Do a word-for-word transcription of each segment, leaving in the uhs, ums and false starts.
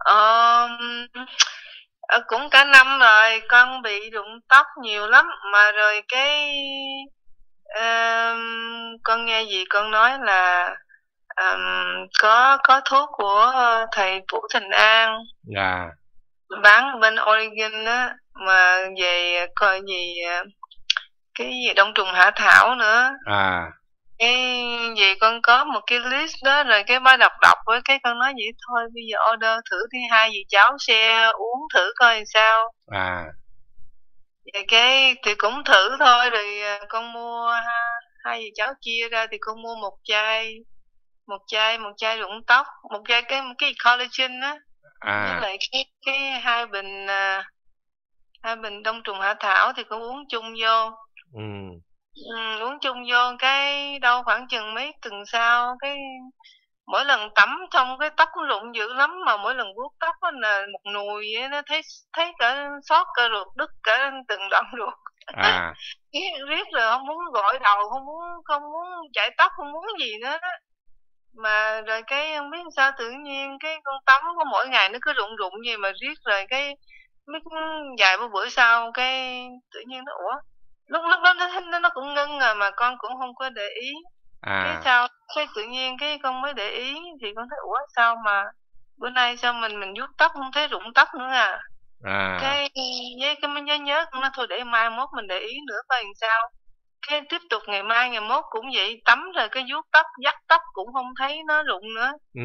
Ờ, ờ, cũng cả năm rồi, con bị rụng tóc nhiều lắm, mà rồi cái ờm, con nghe dì con nói là ờm, có có thuốc của thầy Vũ Thành An Dạ. bán ở bên Oregon á, mà về coi gì cái gì đông trùng hạ thảo nữa. À. Cái gì con có một cái list đó, rồi cái ba đọc đọc với cái con nói vậy thôi, bây giờ order thử thứ hai gì cháu xe uống thử coi sao. À. Vậy cái thì cũng thử thôi, rồi con mua ha, hai gì cháu chia ra thì con mua một chai một chai một chai rụng tóc, một chai cái cái collagen á, với À. lại cái cái hai bình uh, hai bình đông trùng hạ thảo thì con uống chung vô. Ừ. Ừ, uống chung vô cái đâu khoảng chừng mấy tuần sau, cái mỗi lần tắm xong cái tóc nó rụng dữ lắm, mà mỗi lần vuốt tóc là một nùi vậy, nó thấy thấy cả xót cả ruột, đứt cả từng đoạn ruột. À. Riết rồi không muốn gội đầu, không muốn không muốn chải tóc, không muốn gì nữa đó. Mà rồi cái không biết sao tự nhiên cái con tắm có mỗi ngày nó cứ rụng rụng gì mà riết rồi cái mấy vài ba bữa sau cái tự nhiên nó ủa, lúc lúc đó nó nó nó cũng ngưng rồi mà con cũng không có để ý. Cái À. sau cái tự nhiên cái con mới để ý thì con thấy ủa sao mà bữa nay sao mình mình vuốt tóc không thấy rụng tóc nữa à. À. Cái với cái mới nhớ nhớ con nói thôi để mai mốt mình để ý nữa coi làm sao. Cái tiếp tục ngày mai ngày mốt cũng vậy, tắm rồi cái vuốt tóc dắt tóc cũng không thấy nó rụng nữa. Ừ.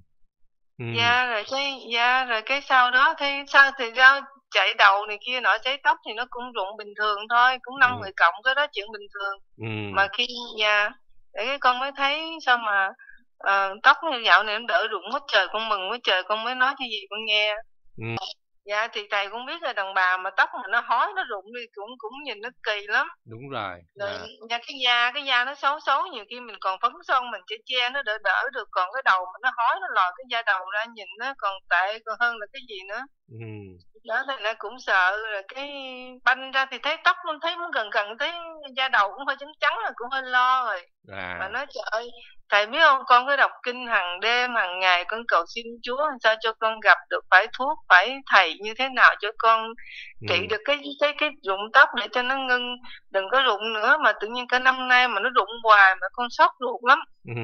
Ừ. Dạ rồi cái dạ rồi cái sau đó thì sao thì ra chạy đầu này kia nọ sấy tóc thì nó cũng rụng bình thường thôi, cũng năm Ừ. mười cọng, cái đó chuyện bình thường. Ừ. Mà khi dạ để cái con mới thấy sao mà uh, tóc dạo này nó đỡ rụng hết trời, con mừng quá trời, con mới nói cho gì con nghe. Ừ. Dạ thì thầy cũng biết là đàn bà mà tóc mà nó hói nó rụng đi cũng cũng nhìn nó kỳ lắm. Đúng rồi. Rồi À. nha, cái da cái da nó xấu xấu, nhiều khi mình còn phấn son mình che che nó đỡ đỡ được, còn cái đầu mà nó hói nó lòi cái da đầu ra nhìn nó còn tệ còn hơn là cái gì nữa. Ừ. Đó thì nó cũng sợ, rồi cái banh ra thì thấy tóc nó thấy nó gần gần thấy da đầu cũng hơi trắng trắng rồi cũng hơi lo rồi. À. Mà nói trời ơi, thầy biết không, con cứ đọc kinh hàng đêm hàng ngày, con cầu xin Chúa sao cho con gặp được phải thuốc phải thầy như thế nào cho con trị Ừ. được cái cái cái rụng tóc để cho nó ngưng, đừng có rụng nữa. Mà tự nhiên cả năm nay mà nó rụng hoài mà con sốt ruột lắm. Ừ.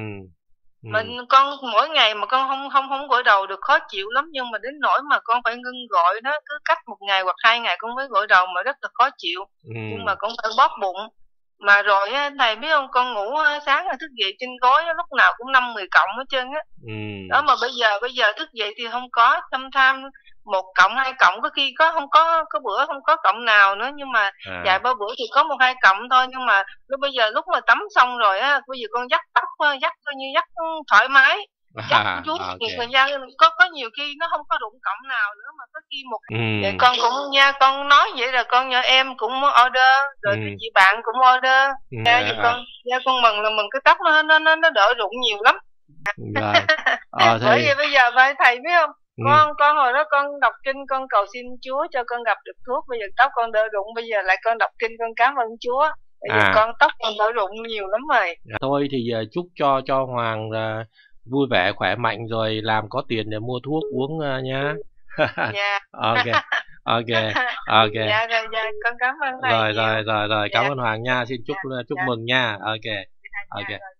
Ừ. Mình con mỗi ngày mà con không không không gội đầu được khó chịu lắm, nhưng mà đến nỗi mà con phải ngưng gội đó, cứ cách một ngày hoặc hai ngày con mới gội đầu mà rất là khó chịu. Ừ. Nhưng mà con phải bóp bụng. Mà rồi á thầy biết không, con ngủ sáng là thức dậy trên gối lúc nào cũng năm mười cọng hết trơn á. Ừ. Đó mà bây giờ bây giờ thức dậy thì không có, thâm tham một cọng hai cọng, có khi có không có có bữa không có cọng nào nữa, nhưng mà À. vài ba bữa thì có một hai cọng thôi. Nhưng mà lúc bây giờ lúc mà tắm xong rồi á, bây giờ con dắt tóc dắt coi như dắt thoải mái, dắt À. vuốt Ok. thời gian, có có nhiều khi nó không có rụng cọng nào nữa, mà có khi một Ừ. vậy con cũng nha, con nói vậy là con nhờ em cũng order rồi. Ừ. cái chị bạn cũng order. Ừ. Nha vậy con nha, con mừng là mừng cái tóc nó nó nó nó đỡ rụng nhiều lắm. Rồi. Ờ, Bởi thì vì bây giờ phải thầy biết không, ừ. con con hồi đó con đọc kinh con cầu xin Chúa cho con gặp được thuốc, bây giờ tóc con đỡ rụng, bây giờ lại con đọc kinh con cảm ơn Chúa, bây giờ À. con tóc con đỡ rụng nhiều lắm rồi. Thôi thì giờ chúc cho cho Hoàng uh, vui vẻ khỏe mạnh rồi làm có tiền để mua thuốc uống uh, nha. Dạ. Ok. Ok. Ok. Dạ rồi, dạ con cảm ơn thầy Rồi nhiều. rồi rồi rồi cảm Dạ. ơn Hoàng nha, xin chúc Dạ. chúc Dạ. mừng nha. Ok. Dạ. Ok. Dạ.